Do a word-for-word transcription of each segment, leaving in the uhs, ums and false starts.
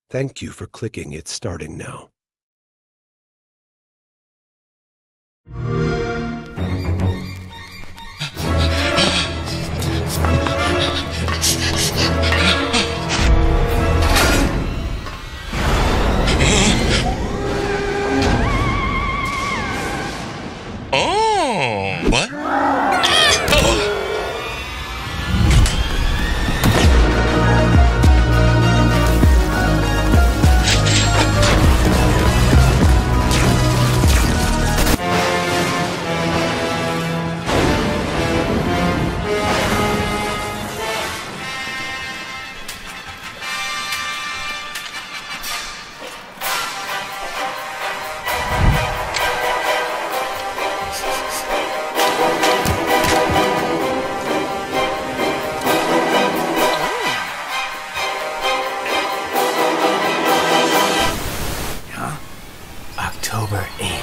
Thank you for clicking It's Starting Now. Oh, what? October eighth.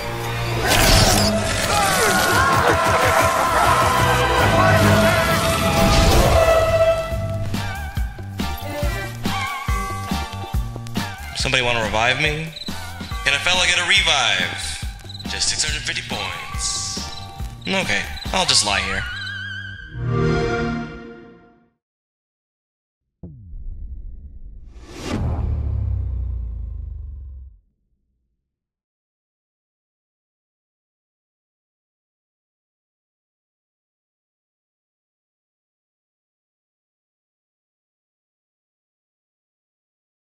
Somebody want to revive me? Can a fella get a revive? Just six hundred fifty points. Okay, I'll just lie here.